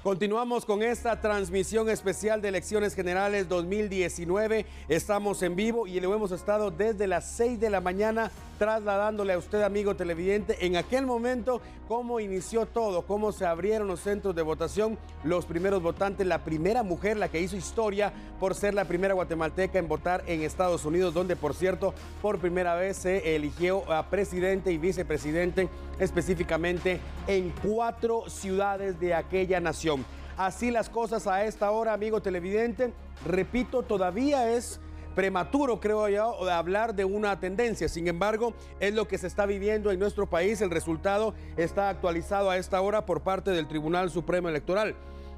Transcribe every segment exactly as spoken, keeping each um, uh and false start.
Continuamos con esta transmisión especial de Elecciones Generales dos mil diecinueve. Estamos en vivo y lo hemos estado desde las seis de la mañana trasladándole a usted, amigo televidente, en aquel momento cómo inició todo, cómo se abrieron los centros de votación, los primeros votantes, la primera mujer, la que hizo historia por ser la primera guatemalteca en votar en Estados Unidos, donde, por cierto, por primera vez se eligió a presidente y vicepresidente, específicamente en cuatro ciudades de aquella nación. Así las cosas a esta hora, amigo televidente. Repito, todavía es prematuro, creo yo, hablar de una tendencia. Sin embargo, es lo que se está viviendo en nuestro país. El resultado está actualizado a esta hora por parte del Tribunal Supremo Electoral.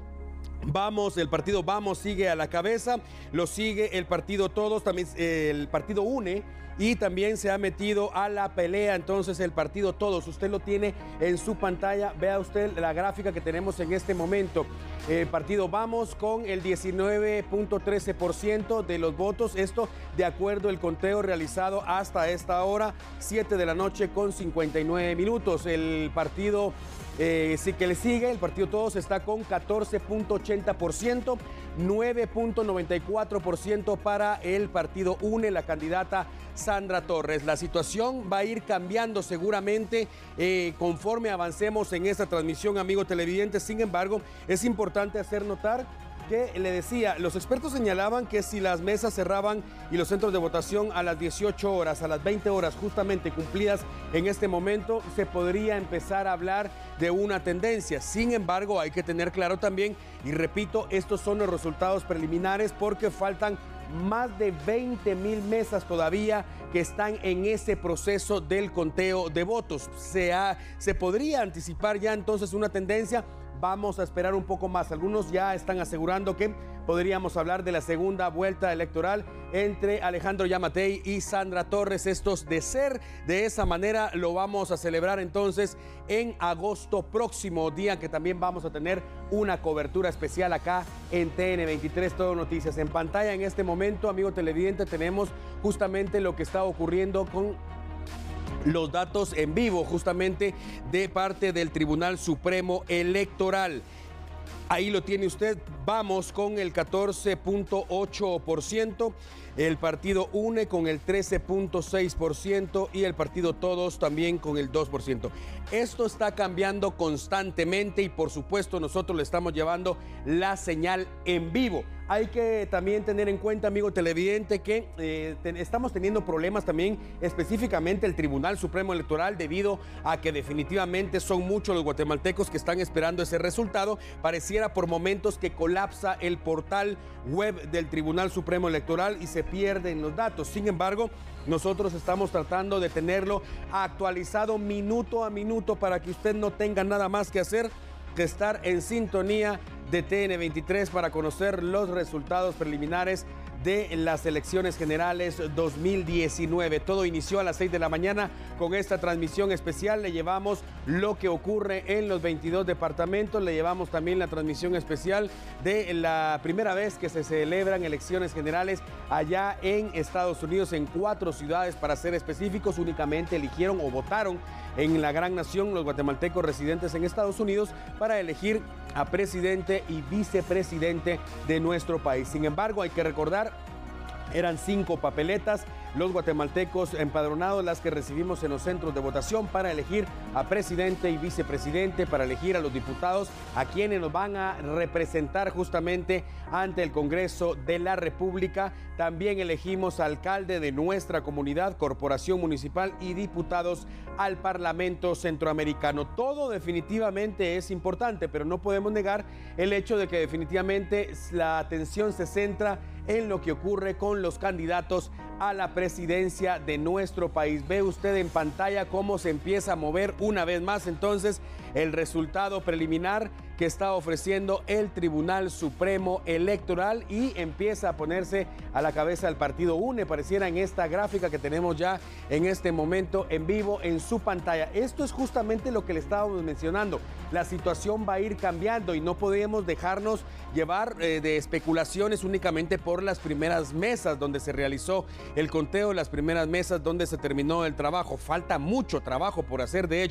Vamos, el partido Vamos sigue a la cabeza, lo sigue el partido Todos, también el partido UNE, y también se ha metido a la pelea entonces el partido Todos. Usted lo tiene en su pantalla, vea usted la gráfica que tenemos en este momento. El partido Vamos con el diecinueve punto trece por ciento de los votos, esto de acuerdo al conteo realizado hasta esta hora, siete de la noche con cincuenta y nueve minutos. El partido Eh, sí que le sigue, el partido Todos está con catorce punto ochenta por ciento, nueve punto noventa y cuatro por ciento para el partido UNE, la candidata Sandra Torres. La situación va a ir cambiando seguramente eh, conforme avancemos en esta transmisión, amigo televidente. Sin embargo, es importante hacer notar que le decía, los expertos señalaban que si las mesas cerraban y los centros de votación a las dieciocho horas, a las veinte horas justamente cumplidas en este momento, se podría empezar a hablar de una tendencia. Sin embargo, hay que tener claro también, y repito, estos son los resultados preliminares porque faltan más de veinte mil mesas todavía que están en ese proceso del conteo de votos. Se, ha, se podría anticipar ya entonces una tendencia. Vamos a esperar un poco más. Algunos ya están asegurando que podríamos hablar de la segunda vuelta electoral entre Alejandro Yamatei y Sandra Torres. Estos, de ser de esa manera, lo vamos a celebrar entonces en agosto próximo, día que también vamos a tener una cobertura especial acá en T N veintitrés Todo Noticias. En pantalla en este momento, amigo televidente, tenemos justamente lo que está ocurriendo con los datos en vivo justamente de parte del Tribunal Supremo Electoral. Ahí lo tiene usted. Vamos con el catorce punto ocho por ciento, el partido UNE con el trece punto seis por ciento y el partido Todos también con el dos por ciento. Esto está cambiando constantemente y por supuesto nosotros le estamos llevando la señal en vivo. Hay que también tener en cuenta, amigo televidente, que eh, ten, estamos teniendo problemas también específicamente el Tribunal Supremo Electoral debido a que definitivamente son muchos los guatemaltecos que están esperando ese resultado. Pareciera por momentos que colapsa el portal web del Tribunal Supremo Electoral y se pierden los datos. Sin embargo, nosotros estamos tratando de tenerlo actualizado minuto a minuto para que usted no tenga nada más que hacer que estar en sintonía de T N veintitrés para conocer los resultados preliminares de las elecciones generales dos mil diecinueve. Todo inició a las seis de la mañana con esta transmisión especial. Le llevamos lo que ocurre en los veintidós departamentos. Le llevamos también la transmisión especial de la primera vez que se celebran elecciones generales allá en Estados Unidos, en cuatro ciudades para ser específicos. Únicamente eligieron o votaron en la gran nación los guatemaltecos residentes en Estados Unidos para elegir a presidente y vicepresidente de nuestro país. Sin embargo, hay que recordar, eran cinco papeletas los guatemaltecos empadronados las que recibimos en los centros de votación para elegir a presidente y vicepresidente, para elegir a los diputados, a quienes nos van a representar justamente ante el Congreso de la República. También elegimos alcalde de nuestra comunidad, corporación municipal y diputados al Parlamento Centroamericano. Todo definitivamente es importante, pero no podemos negar el hecho de que definitivamente la atención se centra en lo que ocurre con los candidatos a la presidencia de nuestro país. Ve usted en pantalla cómo se empieza a mover una vez más entonces el resultado preliminar que está ofreciendo el Tribunal Supremo Electoral y empieza a ponerse a la cabeza del partido UNE, pareciera en esta gráfica que tenemos ya en este momento en vivo en su pantalla. Esto es justamente lo que le estábamos mencionando. La situación va a ir cambiando y no podemos dejarnos llevar eh, de especulaciones únicamente por las primeras mesas donde se realizó el conteo, las primeras mesas donde se terminó el trabajo. Falta mucho trabajo por hacer, de hecho.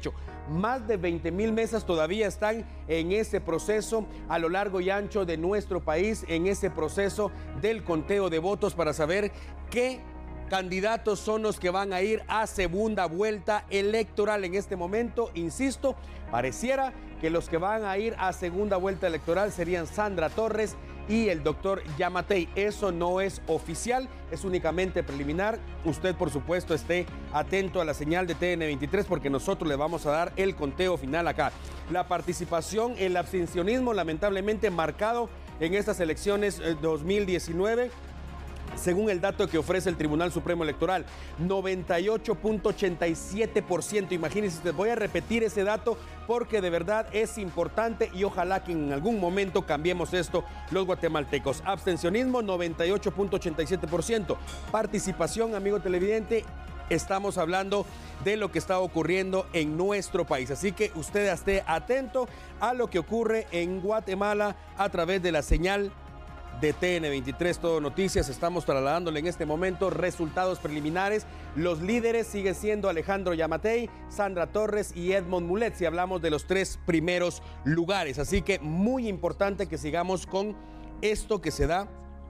Más de veinte mil mesas todavía están en ese proceso a lo largo y ancho de nuestro país, en ese proceso del conteo de votos para saber qué candidatos son los que van a ir a segunda vuelta electoral. En este momento, insisto, pareciera que los que van a ir a segunda vuelta electoral serían Sandra Torres y el doctor Yamatei. Eso no es oficial, es únicamente preliminar. Usted, por supuesto, esté atento a la señal de T N veintitrés porque nosotros le vamos a dar el conteo final acá. La participación, el abstencionismo, lamentablemente marcado en estas elecciones dos mil diecinueve. Según el dato que ofrece el Tribunal Supremo Electoral, noventa y ocho punto ochenta y siete por ciento. Imagínense, les voy a repetir ese dato porque de verdad es importante y ojalá que en algún momento cambiemos esto los guatemaltecos. Abstencionismo, noventa y ocho punto ochenta y siete por ciento. Participación, amigo televidente, estamos hablando de lo que está ocurriendo en nuestro país. Así que usted esté atento a lo que ocurre en Guatemala a través de la señal de T N veintitrés Todo Noticias. Estamos trasladándole en este momento resultados preliminares. Los líderes siguen siendo Alejandro Yamatei, Sandra Torres y Edmond Mulet, si hablamos de los tres primeros lugares. Así que muy importante que sigamos con esto que se da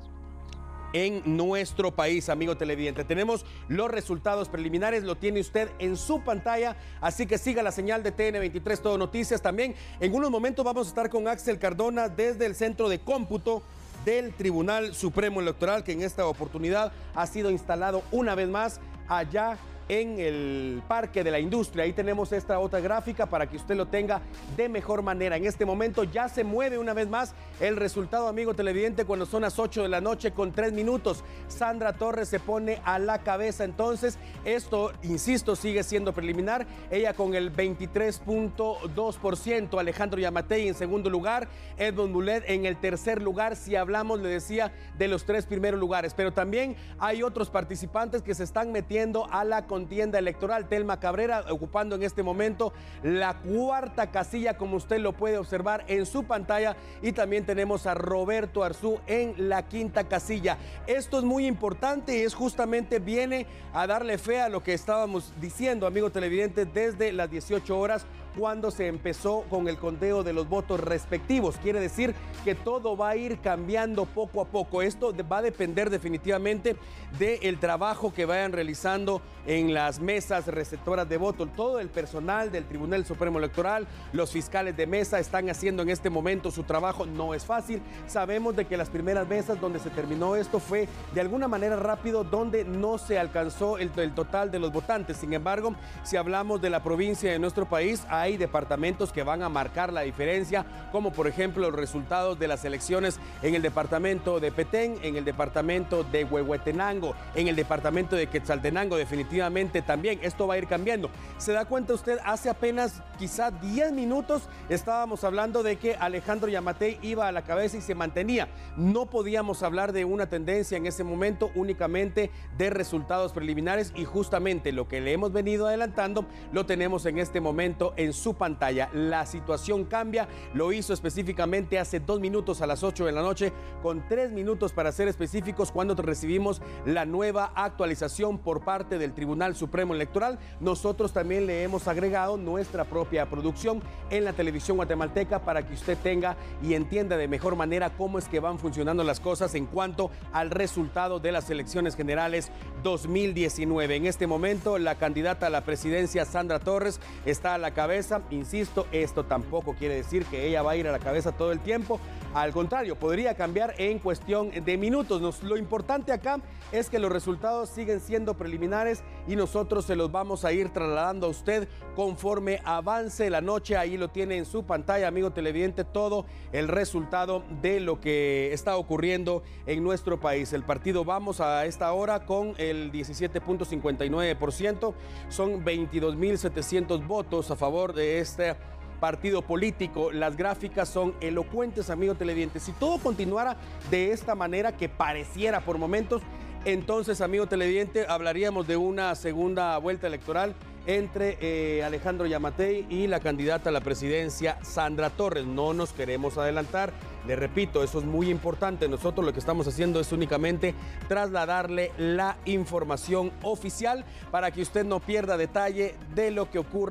en nuestro país, amigo televidente. Tenemos los resultados preliminares, lo tiene usted en su pantalla, así que siga la señal de T N veintitrés Todo Noticias. También en unos momentos vamos a estar con Axel Cardona desde el Centro de Cómputo del Tribunal Supremo Electoral, que en esta oportunidad ha sido instalado una vez más allá en el Parque de la Industria. Ahí tenemos esta otra gráfica para que usted lo tenga de mejor manera. En este momento ya se mueve una vez más el resultado, amigo televidente, cuando son las ocho de la noche con tres minutos. Sandra Torres se pone a la cabeza entonces. Esto, insisto, sigue siendo preliminar. Ella con el veintitrés punto dos por ciento. Alejandro Yamatei en segundo lugar. Edmond Mulet en el tercer lugar. Si hablamos, le decía, de los tres primeros lugares. Pero también hay otros participantes que se están metiendo a la contienda electoral. Telma Cabrera ocupando en este momento la cuarta casilla, como usted lo puede observar en su pantalla, y también tenemos a Roberto Arzú en la quinta casilla. Esto es muy importante y es justamente viene a darle fe a lo que estábamos diciendo, amigo televidente, desde las dieciocho horas cuando se empezó con el conteo de los votos respectivos. Quiere decir que todo va a ir cambiando poco a poco. Esto va a depender definitivamente del trabajo que vayan realizando en las mesas receptoras de voto. Todo el personal del Tribunal Supremo Electoral, los fiscales de mesa están haciendo en este momento su trabajo. No es fácil. Sabemos de que las primeras mesas donde se terminó esto fue de alguna manera rápido, donde no se alcanzó el, el total de los votantes. Sin embargo, si hablamos de la provincia de nuestro país, hay departamentos que van a marcar la diferencia, como por ejemplo los resultados de las elecciones en el departamento de Petén, en el departamento de Huehuetenango, en el departamento de Quetzaltenango. Definitivamente también esto va a ir cambiando. ¿Se da cuenta usted? Hace apenas quizá diez minutos estábamos hablando de que Alejandro Yamatei iba a la cabeza y se mantenía. No podíamos hablar de una tendencia en ese momento, únicamente de resultados preliminares, y justamente lo que le hemos venido adelantando lo tenemos en este momento en su pantalla. La situación cambia, lo hizo específicamente hace dos minutos a las ocho de la noche, con tres minutos para ser específicos, cuando recibimos la nueva actualización por parte del Tribunal Supremo Electoral. Nosotros también le hemos agregado nuestra propia producción en la televisión guatemalteca para que usted tenga y entienda de mejor manera cómo es que van funcionando las cosas en cuanto al resultado de las elecciones generales dos mil diecinueve. En este momento, la candidata a la presidencia, Sandra Torres, está a la cabeza. Insisto, esto tampoco quiere decir que ella va a ir a la cabeza todo el tiempo. Al contrario, podría cambiar en cuestión de minutos. Nos, lo importante acá es que los resultados siguen siendo preliminares y nosotros se los vamos a ir trasladando a usted conforme avance la noche. Ahí lo tiene en su pantalla, amigo televidente, todo el resultado de lo que está ocurriendo en nuestro país. El partido Vamos a esta hora con el diecisiete punto cincuenta y nueve por ciento. Son veintidós mil setecientos votos a favor de este partido político. Las gráficas son elocuentes, amigo televidente. Si todo continuara de esta manera, que pareciera por momentos, entonces, amigo televidente, hablaríamos de una segunda vuelta electoral entre eh, Alejandro Yamatei y la candidata a la presidencia, Sandra Torres. No nos queremos adelantar. Le repito, eso es muy importante. Nosotros lo que estamos haciendo es únicamente trasladarle la información oficial para que usted no pierda detalle de lo que ocurre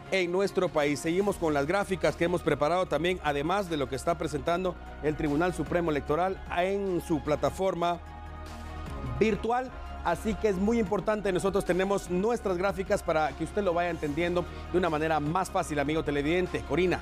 en nuestro país. Seguimos con las gráficas que hemos preparado también, además de lo que está presentando el Tribunal Supremo Electoral en su plataforma virtual. Así que es muy importante, nosotros tenemos nuestras gráficas para que usted lo vaya entendiendo de una manera más fácil, amigo televidente. Corina.